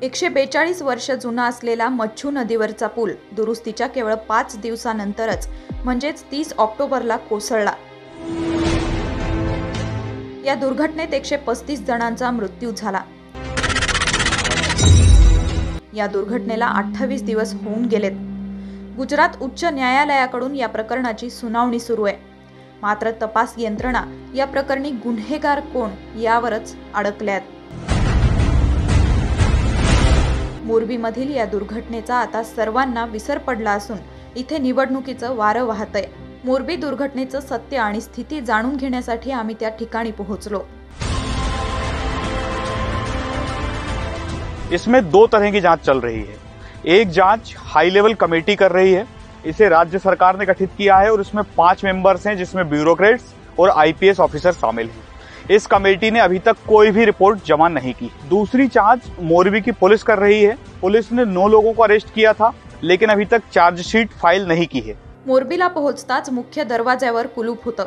142 वर्ष जुना असलेला मच्छू नदीवरचा पूल दुरुस्तीच्या केवळ 5 दिवसानंतरच म्हणजेच 30 ऑक्टोबरला कोसळला। या दुर्घटनेत 135 जणांचा मृत्यू झाला। या दुर्घटनेला 28 दिवस होऊन गेलेत। गुजरात उच्च न्यायालयाकडून या प्रकरणाची सुनावणी सुरू आहे। मात्र तपास यंत्रणा या प्रकरणी गुन्हेगार कोण यावरच अडकल्यात। मोरबीमधील या दुर्घटनेचा आता सर्वांना विसर पडला असून इथे निवडणुकीचं वारं वाहतंय। मोरबी दुर्घटनेचं सत्य आणि स्थिती जाणून घेण्यासाठी आम्ही त्या ठिकाणी पोहोचलो। इसमें दो तरह की जांच चल रही है। एक जांच हाई लेवल कमेटी कर रही है, इसे राज्य सरकार ने गठित किया है और इसमें 5 मेंबर्स हैं जिसमें ब्यूरोक्रेट्स और आईपीएस ऑफिसर शामिल हैं। इस कमेटी ने अभी तक कोई भी रिपोर्ट जमा नहीं की। दूसरी जांच मोरबी की पुलिस कर रही है। पुलिस ने 9 लोगों को अरेस्ट किया था, लेकिन अभी तक चार्जशीट फाइल नहीं की है। मोरबीला पोहोचताच मुख्य दरवाज्यावर कुलूप होतं।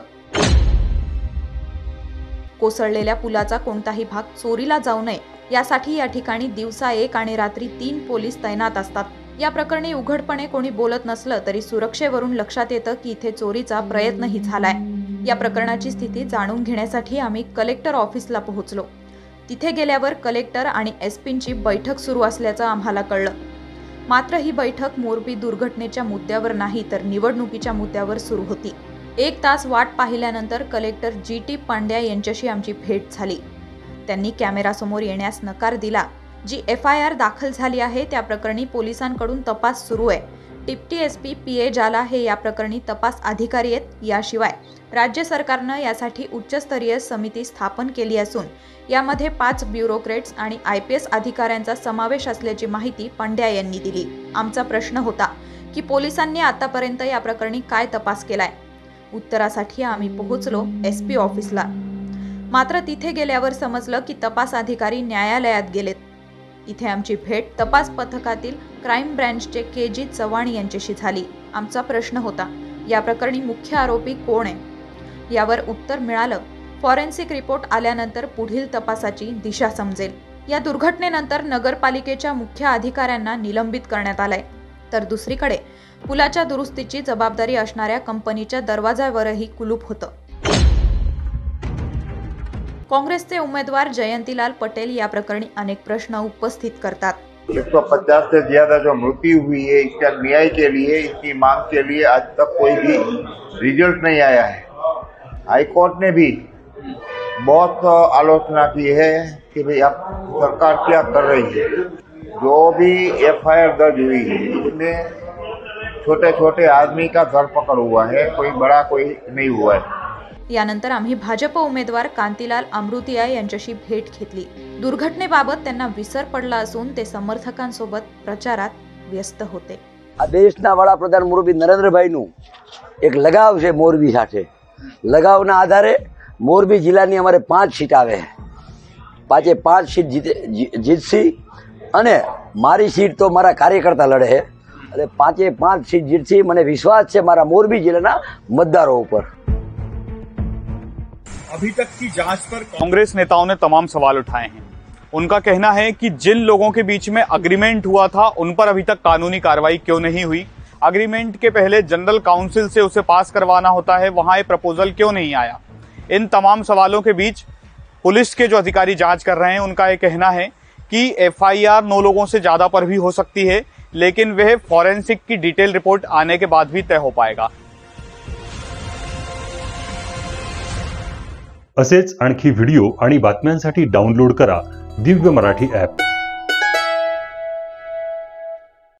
कोसळलेल्या पुलाचा कोणताही भाग चोरीला जाऊ नये यासाठी या ठिकाणी दिवसा 1 आणि रात्री 3 पोलीस तैनात असतात। या प्रकरणी उघडपणे कोणी बोलत नसलं तरी सुरक्षेवरून लक्षात येतं की इथे चोरीचा प्रयत्नही झालाय। या प्रकरणाची स्थिती जाणून घेण्यासाठी आम्ही कलेक्टर ऑफिसला पोहोचलो। तिथे गेल्यावर कलेक्टर आणि एसपींची बैठक सुरू असल्याचं आम्हाला कळलं। मात्र ही बैठक मोरबी दुर्घटनेच्या मुद्द्यावर नाही तर निवडणुकीच्या मुद्द्यावर सुरू होती। 1 तास वाट पाहिल्यानंतर कलेक्टर GT पांड्या यांच्याशी आमची भेट झाली। त्यांनी कॅमेरासमोर येण्यास नकार दिला। जी FIR दाखल झाली आहे त्या प्रकरणी पोलिसांकडून तपास सुरू आहे। डिप्टी SP PA जाला हे या प्रकरणी तपास अधिकारी आहेत। याशिवाय राज्य सरकारनं यासाठी उच्चस्तरीय समिती स्थापन केली असून यामध्ये 5 ब्युरोक्रेट्स आणि IPS अधिकाऱ्यांचा समावेश असल्याची माहिती पांड्या यांनी दिली। आमचा प्रश्न होता की पोलिसांनी आतापर्यंत या प्रकरणी काय तपास केलाय। उत्तरासाठी आम्ही पोहोचलो SP ऑफिसला। मात्र तिथे गेल्यावर समजलं की तपास अधिकारी न्यायालयात गेलेत। इथे आमची भेट तपास पथकातील क्राइम ब्रांचचे KG चव्हाण यांच्याशी झाली। आमचा प्रश्न होता या प्रकरणी मुख्य आरोपी कोण आहे। यावर उत्तर मिळालं फॉरेन्सिक रिपोर्ट आल्यानंतर पुढील तपासाची दिशा समजेल। या दुर्घटनेनंतर नगरपालिकेच्या मुख्य अधिकाऱ्यांना निलंबित करण्यात आलंय, तर दुसरीकडे पुलाच्या दुरुस्तीची जबाबदारी असणाऱ्या कंपनीच्या दरवाजावरही कुलूप होतं। काँग्रेसचे उमेदवार जयंतीलाल पटेल या प्रकरणी अनेक प्रश्न उपस्थित करतात। 150 से ज्यादा जो मृत्यु हुई है, इसका न्याय के लिए, इसकी मांग के लिए आज तक कोई भी रिजल्ट नहीं आया है। हाईकोर्ट ने भी बहुत आलोचना की है कि भाई अब सरकार क्या कर रही है। जो भी FIR दर्ज हुई है इसमें छोटे छोटे आदमी का धरपकड़ हुआ है, कोई बड़ा कोई नहीं हुआ है। यानंतर आम्ही भाजप उमेदवार कांतीलाल अमृतिया यांच्याशी भेट घेतली। दुर्घटनेबाबत त्यांना विसर पडला असून ते समर्थकांसोबत प्रचारात व्यस्त होते। देशना वडाप्रधान मोरबी नरेंद्रभाईનું એક લગાવ છે મોરબી સાથે। લગાવના આધારે મોરબી જિલ્લાની અમારે 5 સીટ આવે છે। 5 સીટ જીતસી અને મારી સીટ તો મારા કાર્યકર્તા લડે છે એટલે 5 સીટ જીતસી। મને વિશ્વાસ છે મારા મોરબી જિલ્લાના મતદારો ઉપર। अभी तक की जांच पर कांग्रेस नेताओं ने तमाम सवाल उठाए हैं। उनका कहना है कि जिन लोगों के बीच में अग्रीमेंट हुआ था उन पर अभी तक कानूनी कार्रवाई क्यों नहीं हुई। अग्रीमेंट के पहले जनरल काउंसिल से उसे पास करवाना होता है, वहां ये प्रपोजल क्यों नहीं आया। इन तमाम सवालों के बीच पुलिस के जो अधिकारी जांच कर रहे हैं उनका ये कहना है कि FIR 9 लोगों से ज्यादा पर भी हो सकती है, लेकिन वह फॉरेंसिक की डिटेल रिपोर्ट आने के बाद भी तय हो पाएगा। असेच आणखी व्हिडिओ आणि बातम्यांसाठी डाउनलोड करा दिव्य मराठी ॲप।